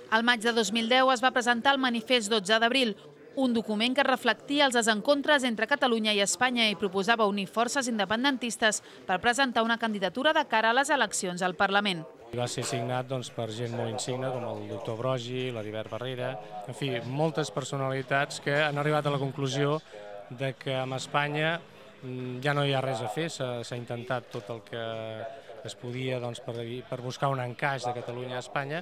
Al maig de 2010 es va presentar el Manifest 12 d'abril, un document que reflectia els desencontres entre Catalunya i Espanya i proposava unir forces independentistes per presentar una candidatura de cara a les eleccions al Parlament. Va ser signat per gent molt insigne, com el doctor Brogi, l'Heribert Barrera, en fi, moltes personalitats que han arribat a la conclusió de que amb Espanya ja no hi ha res a fer, s'ha intentat tot el que es podia per buscar un encaix de Catalunya a Espanya,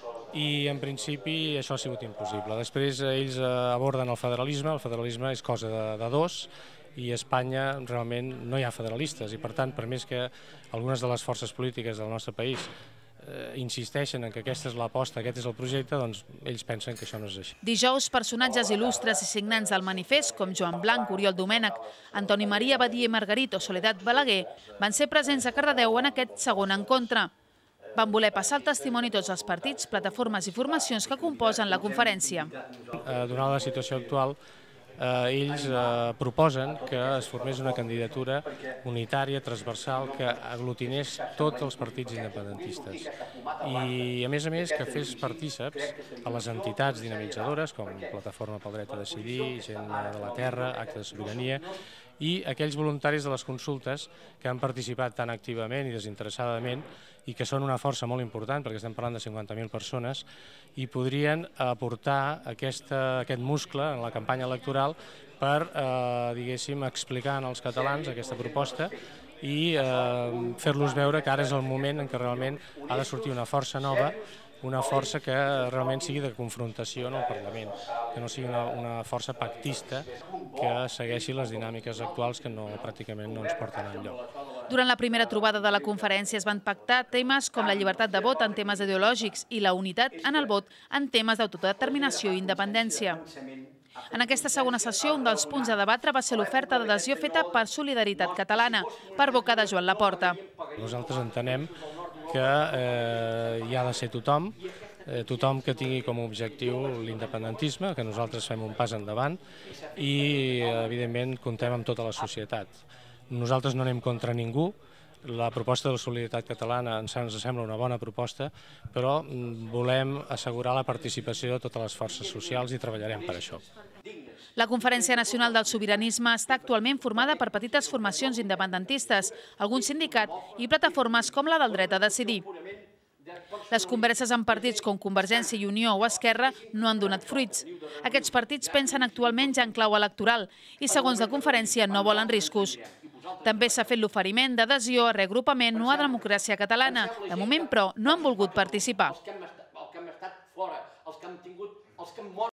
i en principi això ha sigut impossible. Després ells aborden el federalisme és cosa de dos, i a Espanya realment no hi ha federalistes, i per tant, per més que algunes de les forces polítiques del nostre país insisteixen en que aquesta és l'aposta, aquest és el projecte, doncs ells pensen que això no és així. Dijous, personatges il·lustres i signants del manifest, com Joan Blanc, Oriol Domènech, Antoni Maria Badia i Margarit o Soledat Balaguer, van ser presents a Cardedeu en aquest segon encontre. Van voler passar el testimoni tots els partits, plataformes i formacions que composen la conferència. Donada la situació actual, ells proposen que es formés una candidatura unitària, transversal, que aglutinés tots els partits independentistes. I, a més, que fes partíceps a les entitats dinamitzadores, com Plataforma pel Dret a Decidir, Gent de la Terra, Acte de Sobirania, i aquells voluntaris de les consultes que han participat tan activament i desinteressadament i que són una força molt important, perquè estem parlant de 50.000 persones, i podrien aportar aquest muscle en la campanya electoral per, diguéssim, explicar als catalans aquesta proposta i fer-los veure que ara és el moment en què realment ha de sortir una força nova, una força que realment sigui de confrontació en el Parlament, que no sigui una força pactista que segueixi les dinàmiques actuals que pràcticament no ens porten enlloc. Durant la primera trobada de la conferència es van pactar temes com la llibertat de vot en temes ideològics i la unitat en el vot en temes d'autodeterminació i independència. En aquesta segona sessió, un dels punts a debatre va ser l'oferta d'adhesió feta per Solidaritat Catalana, per boca de Joan Laporta. Nosaltres entenem que hi ha de ser tothom que tingui com a objectiu l'independentisme, que nosaltres fem un pas endavant i, evidentment, comptem amb tota la societat. Nosaltres no anem contra ningú. La proposta de la Solidaritat Catalana ens sembla una bona proposta, però volem assegurar la participació de totes les forces socials i treballarem per això. La Conferència Nacional del Sobiranisme està actualment formada per petites formacions independentistes, algun sindicat i plataformes com la del dret a decidir. Les converses amb partits com Convergència i Unió o Esquerra no han donat fruits. Aquests partits pensen actualment ja en clau electoral i, segons la conferència, no volen riscos. També s'ha fet l'oferiment d'adhesió a Reagrupament o a Democràcia Catalana. De moment, però, no han volgut participar.